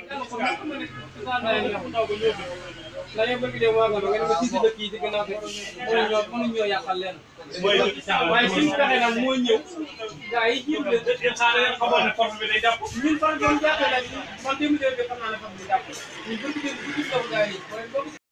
la ñu bëgg dem waaga nga ma ci dëkk yi ci gënaaw mënuñoo yàqal leen waaye suñu fexe nag moo ñëw gaa yi jiw leen xamoon ne force bi day jàpp ñun fan doon jàppee la man démb bi xam naa ne force bi jàpp ñun bëgg dem ci gaa yi